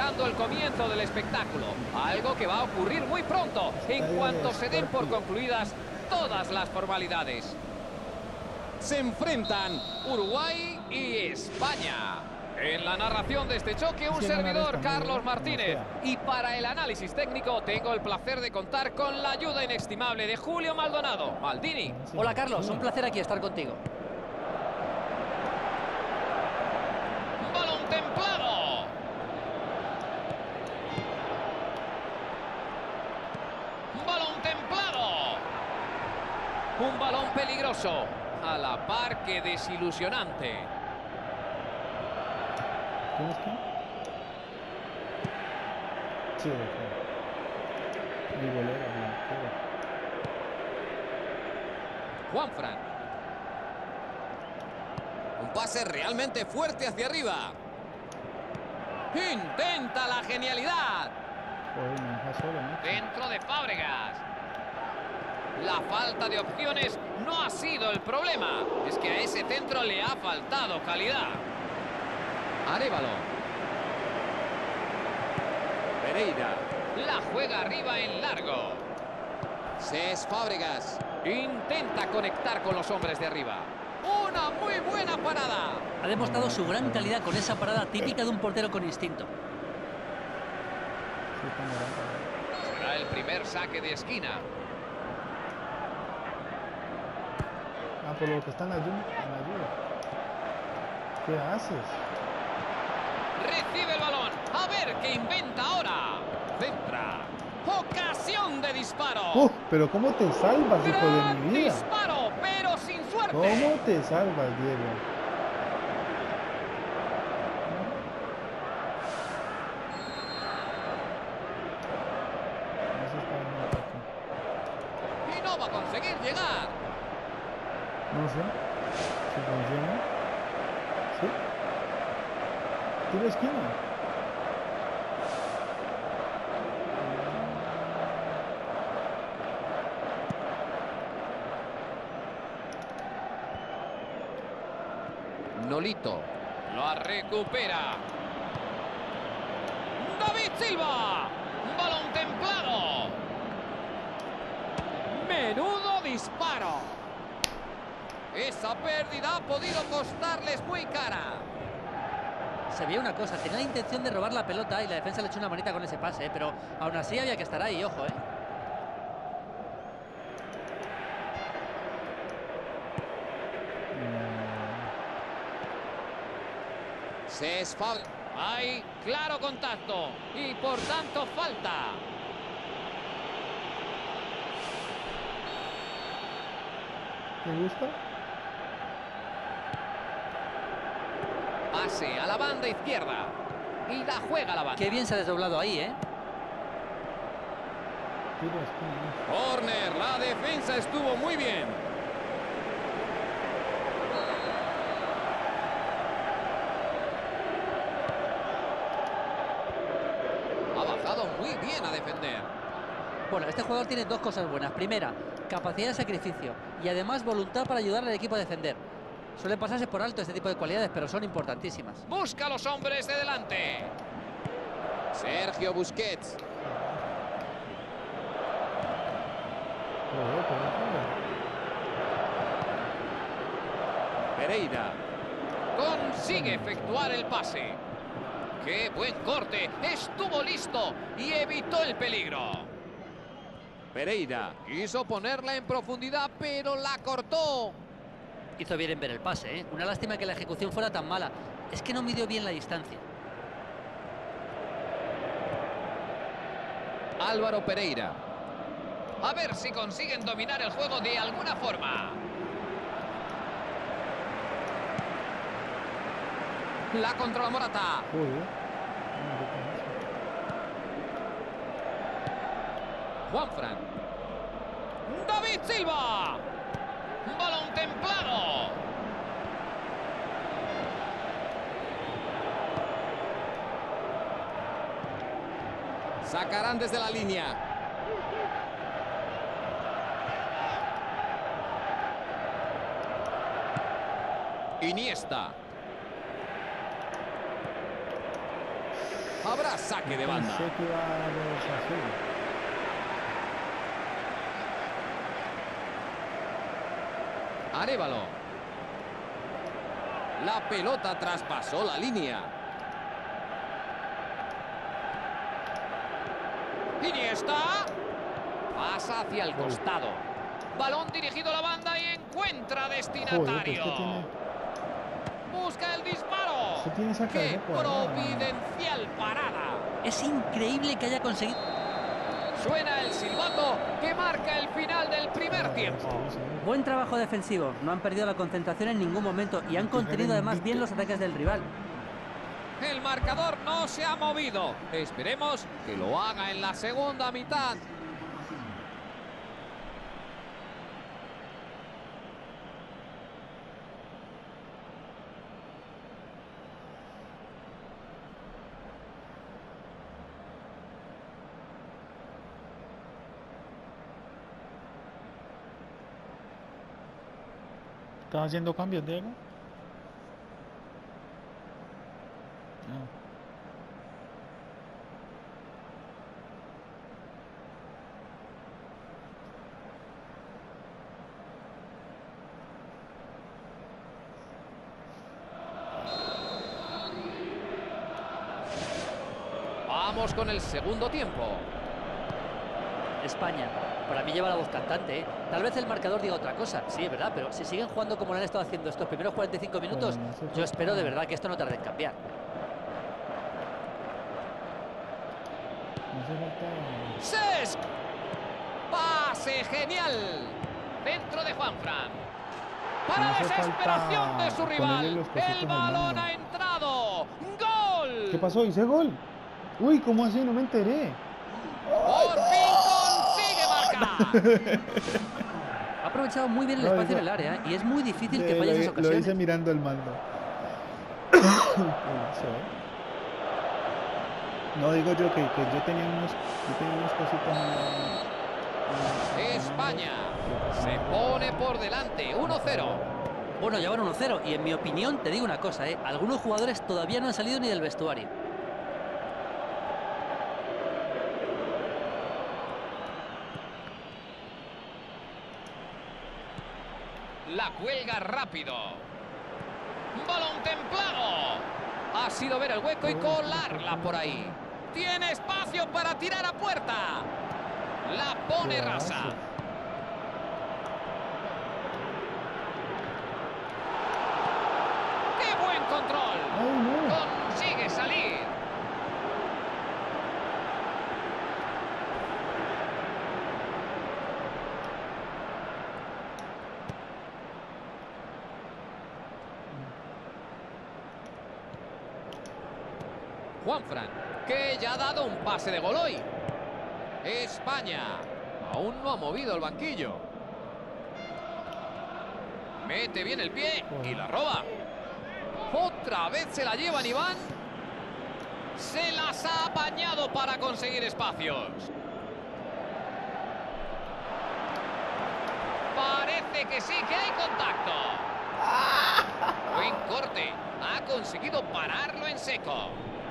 marcando el comienzo del espectáculo. Algo que va a ocurrir muy pronto, en cuanto se den por concluidas todas las formalidades. Se enfrentan Uruguay y España. En la narración de este choque, un servidor, Carlos Martínez. Y para el análisis técnico, tengo el placer de contar con la ayuda inestimable de Julio Maldonado. Maldini. Hola, Carlos, un placer aquí estar contigo. Balón templado. Balón templado. Un balón peligroso. A la par que desilusionante. ¿Tienes que? Sí, mi golero, Juanfran. Un pase realmente fuerte hacia arriba. Intenta la genialidad. Joder, me deja solo, ¿no? Dentro de Fábregas. La falta de opciones no ha sido el problema. Es que a ese centro le ha faltado calidad. Arévalo. Pereira. La juega arriba en largo. Cés Fábregas. Intenta conectar con los hombres de arriba. Una muy buena parada. Ha demostrado su gran calidad con esa parada típica de un portero con instinto. Sí, está morado. Será el primer saque de esquina. Ah, por lo que está en la ayuda. ¿Qué haces? Recibe el balón. A ver qué inventa ahora. Centra. Ocasión de disparo. Pero ¿cómo te salvas, hijo de mi vida? Disparo, pero sin suerte. ¿Cómo te salvas, Diego? Y no va a conseguir llegar. No sé si funciona. ¿Sí? ¿Tiro esquina? Nolito. Lo recupera. David Silva. Balón templado. Menudo disparo. Esa pérdida ha podido costarles muy cara. Se veía una cosa, tenía la intención de robar la pelota y la defensa le echó una manita con ese pase, pero aún así había que estar ahí, ojo, Cés Fábregas. Hay claro contacto y por tanto falta. ¿Te gusta? Pase a la banda izquierda. Y la juega a la banda. Qué bien se ha desdoblado ahí, Tiro esquina. Corner, la defensa estuvo muy bien. Ha bajado muy bien a defender. Bueno, este jugador tiene dos cosas buenas. Primera, capacidad de sacrificio y además voluntad para ayudar al equipo a defender. Suelen pasarse por alto este tipo de cualidades, pero son importantísimas. Busca a los hombres de delante. Sergio Busquets. Pereira. Consigue efectuar el pase. ¡Qué buen corte! Estuvo listo y evitó el peligro. Pereira quiso ponerla en profundidad, pero la cortó. Hizo bien en ver el pase, Una lástima que la ejecución fuera tan mala. Es que no midió bien la distancia. Álvaro Pereira. A ver si consiguen dominar el juego de alguna forma. La controla Morata. Juanfran. David Silva. Balón templado. Sacarán desde la línea. Iniesta. Habrá saque de banda. Pensé que iba a dar los así. Arévalo. La pelota traspasó la línea. Iniesta. Pasa hacia el costado. Balón dirigido a la banda y encuentra destinatario. Busca el disparo. ¡Qué providencial parada! Es increíble que haya conseguido... Suena el silbato que marca el final del primer tiempo. Buen trabajo defensivo. No han perdido la concentración en ningún momento y han contenido además bien los ataques del rival. El marcador no se ha movido. Esperemos que lo haga en la segunda mitad. ¿Estás haciendo cambios, Diego? Vamos con el segundo tiempo. España, para mí lleva la voz cantante, ¿eh? Tal vez el marcador diga otra cosa, sí, es verdad, pero si siguen jugando como lo han estado haciendo estos primeros 45 minutos, yo espero de verdad que esto no tarde en cambiar. ¡Cesc! ¡Pase genial! Dentro de Juanfran. Para la desesperación de su rival, el balón ha entrado. ¡Gol! ¿Qué pasó? ¿Hice gol? Uy, ¿cómo así? No me enteré. ¡Por fin consigue marcar! Ha aprovechado muy bien el espacio en el área, ¿eh? Y es muy difícil que falle esas ocasiones. Lo hice mirando el mando. No, digo yo que yo tenía unos cositos España se pone por delante, 1-0. Bueno, ya van 1-0 y en mi opinión te digo una cosa, ¿eh? Algunos jugadores todavía no han salido ni del vestuario. La cuelga rápido. Balón templado. Ha sido ver el hueco y colarla por ahí. Tiene espacio para tirar a puerta. La pone rasa. ¡Qué buen control! Consigue salir. Juanfran, que ya ha dado un pase de gol hoy. España aún no ha movido el banquillo. Mete bien el pie y la roba. Otra vez se la llevan Iván. Se las ha apañado para conseguir espacios. Parece que sí que hay contacto. Buen corte. Ha conseguido pararlo en seco.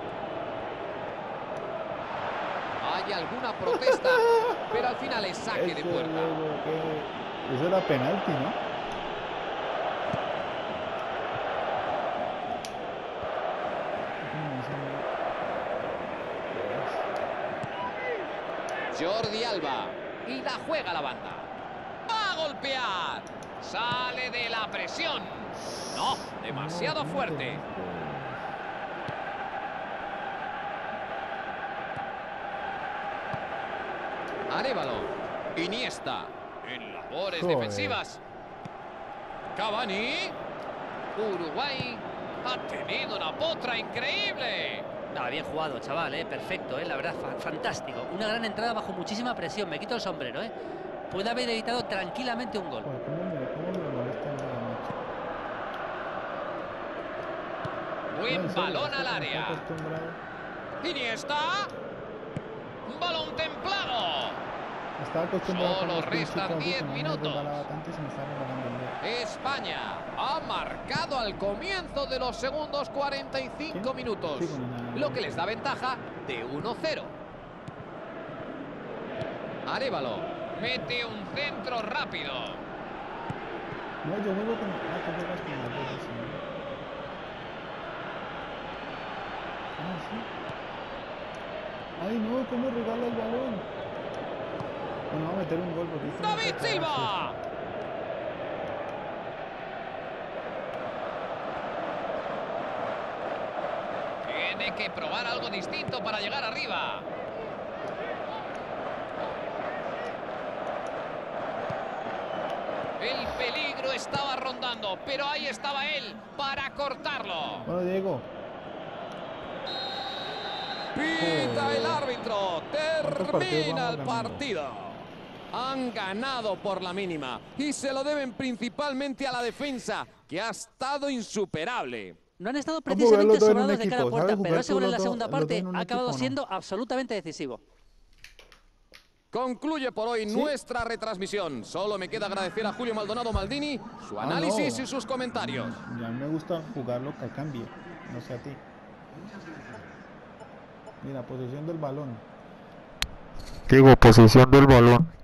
Hay alguna protesta, pero al final es saque de puerta. Eso era penalti, ¿no? Jordi Alba. Y la juega la banda. ¡Va a golpear! Sale de la presión. No, demasiado fuerte. Arévalo. Iniesta. En labores defensivas. Cavani. Uruguay ha tenido una potra increíble. Nada, bien jugado, chaval, perfecto, la verdad, fantástico. Una gran entrada bajo muchísima presión. Me quito el sombrero, Puede haber evitado tranquilamente un gol. Buen balón al área. Iniesta. Balón templado. Estaba acostumbrado Solo con los restan pinches 10 que no me minutos. resbalaba tanto y se me estaba resbalando el dedo. España ha marcado al comienzo de los segundos 45 ¿Quién? minutos, Sí, con lo que les da ventaja de 1-0. Arévalo mete un centro rápido. No, yo juego con... Ah, tú juegas con las dos, sí. Ah, sí. Ay, no, ¿cómo regala el balón? Bueno, va a meter un gol porque... esto no ¡David está Silva! Tiene que probar algo distinto para llegar arriba. El peligro estaba rondando, pero ahí estaba él para cortarlo. Bueno, Diego. Pita el árbitro, ¿Cuántos partidos termina vamos el ganando? partido. Han ganado por la mínima y se lo deben principalmente a la defensa, que ha estado insuperable. No han estado Vamos a ver los precisamente dos en un sobrados de cara a equipo. puerta, ¿Sabes pero jugar ese tú gol en los la dos- segunda los dos parte en un ha acabado equipo o no? siendo absolutamente decisivo. Concluye por hoy ¿Sí? nuestra retransmisión. Solo me queda agradecer a Julio Maldonado Maldini su análisis no. y sus comentarios. Ya me gusta jugarlo que cambie, no sé a ti. Mira, posesión del balón. Digo, posesión del balón.